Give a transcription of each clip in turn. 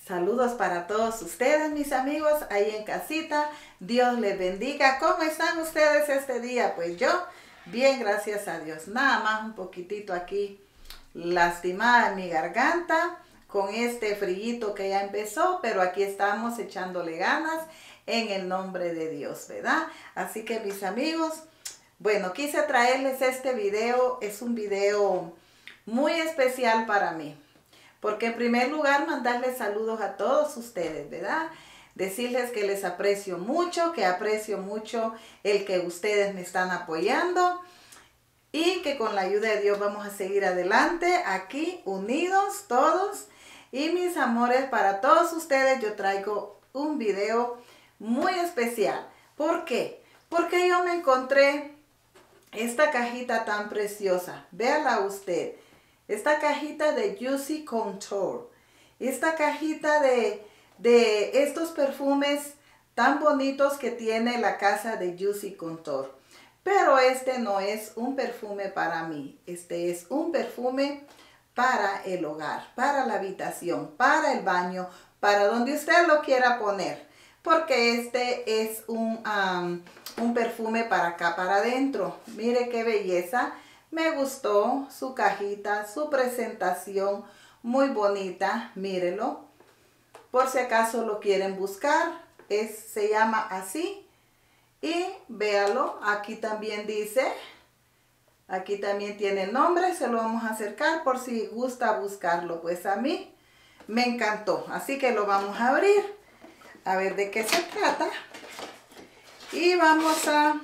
Saludos para todos ustedes, mis amigos, ahí en casita. Dios les bendiga. ¿Cómo están ustedes este día? Pues yo, bien, gracias a Dios. Nada más un poquitito aquí lastimada en mi garganta con este frillito que ya empezó, pero aquí estamos echándole ganas en el nombre de Dios, ¿verdad? Así que mis amigos, bueno, quise traerles este video. Es un video muy especial para mí. Porque en primer lugar mandarles saludos a todos ustedes, ¿verdad? Decirles que les aprecio mucho, que aprecio mucho el que ustedes me están apoyando y que con la ayuda de Dios vamos a seguir adelante aquí unidos todos. Y mis amores, para todos ustedes yo traigo un video muy especial. ¿Por qué? Porque yo me encontré esta cajita tan preciosa. Véala usted. Esta cajita de Juicy Couture. Esta cajita de estos perfumes tan bonitos que tiene la casa de Juicy Couture. Pero este no es un perfume para mí. Este es un perfume para el hogar, para la habitación, para el baño, para donde usted lo quiera poner. Porque este es un perfume para acá, para adentro. Mire qué belleza. Me gustó su cajita, su presentación, muy bonita, mírelo. Por si acaso lo quieren buscar, se llama así. Y véalo, aquí también dice, aquí también tiene el nombre, se lo vamos a acercar por si gusta buscarlo. Pues a mí me encantó, así que lo vamos a abrir, a ver de qué se trata. Y vamos a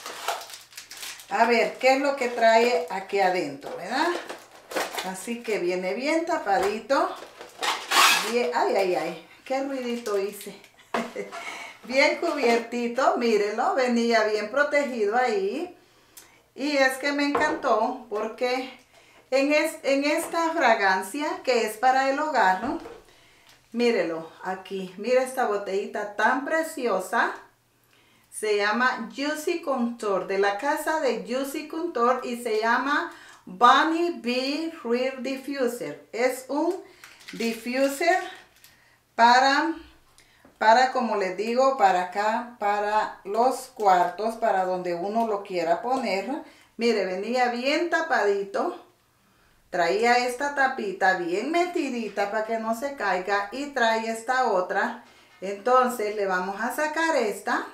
ver qué es lo que trae aquí adentro, ¿verdad? Así que viene bien tapadito. Bien, ay, qué ruidito hice. Bien cubiertito, mírenlo, venía bien protegido ahí. Y es que me encantó porque en esta fragancia que es para el hogar, ¿no? Mírenlo aquí, mire esta botellita tan preciosa. Se llama Juicy Couture, de la casa de Juicy Couture, y se llama Bunny Bee Real Diffuser. Es un diffuser para, como les digo, para acá, para los cuartos, para donde uno lo quiera poner. Mire, venía bien tapadito. Traía esta tapita bien metidita para que no se caiga, y trae esta otra. Entonces le vamos a sacar esta.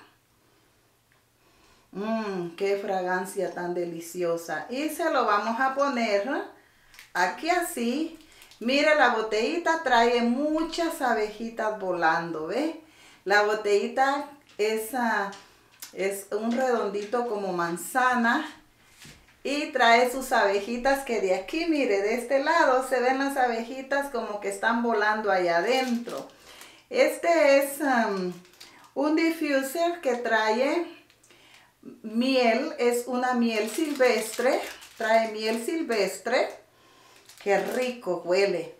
Qué fragancia tan deliciosa. Y se lo vamos a poner aquí así. Mire, la botellita trae muchas abejitas volando, ¿ve? La botellita es un redondito como manzana. Y trae sus abejitas que de aquí, mire, de este lado se ven las abejitas como que están volando allá adentro. Este es un diffuser que trae miel, es una miel silvestre, trae miel silvestre, qué rico huele.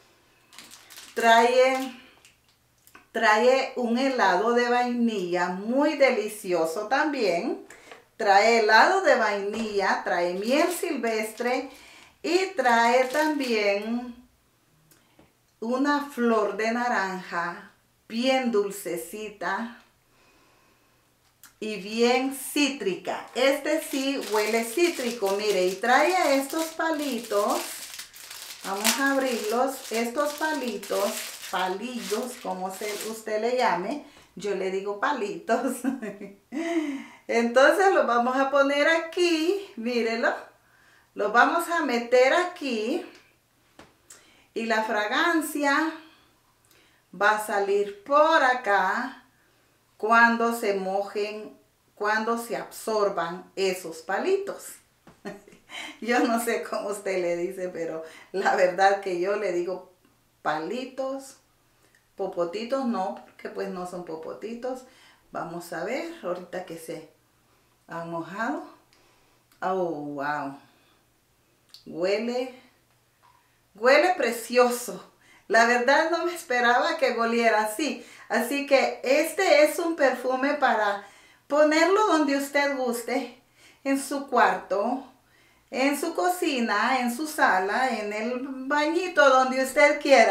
Trae un helado de vainilla muy delicioso también. Trae helado de vainilla, trae miel silvestre y trae también una flor de naranja bien dulcecita y bien cítrica. Este sí huele cítrico, mire, y trae estos palitos. Vamos a abrirlos. Estos palillos, como usted le llame. Yo le digo palitos. Entonces los vamos a poner aquí, mírelo. Los vamos a meter aquí. Y la fragancia va a salir por acá cuando se mojen, cuando se absorban esos palitos. Yo no sé cómo usted le dice, pero la verdad que yo le digo palitos. Popotitos no, porque pues no son popotitos. Vamos a ver, ahorita que se han mojado. Oh, wow. Huele precioso. La verdad no me esperaba que oliera así. Así que este es un perfume para ponerlo donde usted guste. En su cuarto, en su cocina, en su sala, en el bañito, donde usted quiera.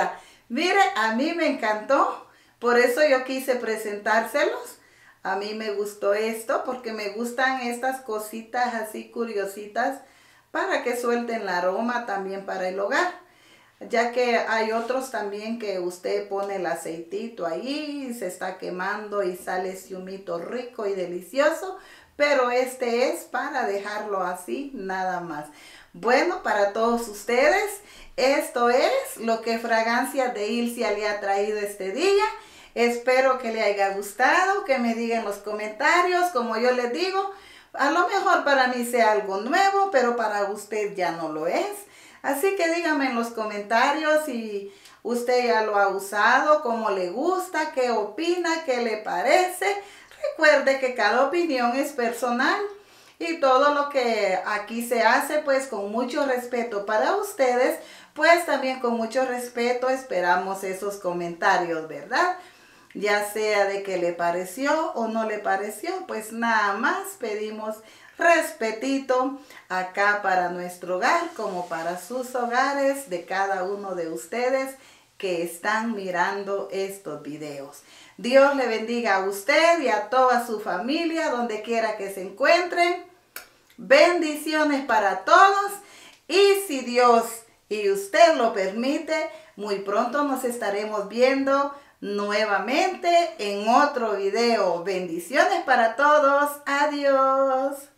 Mire, a mí me encantó, por eso yo quise presentárselos. A mí me gustó esto porque me gustan estas cositas así curiositas para que suelten el aroma también para el hogar. Ya que hay otros también que usted pone el aceitito ahí, se está quemando y sale ese humito rico y delicioso, pero este es para dejarlo así nada más. Bueno, para todos ustedes, esto es lo que Fragancias de Ilcia le ha traído este día. Espero que le haya gustado, que me digan en los comentarios, como yo les digo, a lo mejor para mí sea algo nuevo, pero para usted ya no lo es. Así que dígame en los comentarios si usted ya lo ha usado, cómo le gusta, qué opina, qué le parece. Recuerde que cada opinión es personal y todo lo que aquí se hace pues con mucho respeto para ustedes, pues también con mucho respeto esperamos esos comentarios, ¿verdad? Ya sea de que le pareció o no le pareció, pues nada más pedimos respetito acá para nuestro hogar como para sus hogares de cada uno de ustedes que están mirando estos videos. Dios le bendiga a usted y a toda su familia donde quiera que se encuentren. Bendiciones para todos y si Dios y usted lo permite, muy pronto nos estaremos viendo nuevamente en otro video. Bendiciones para todos. Adiós.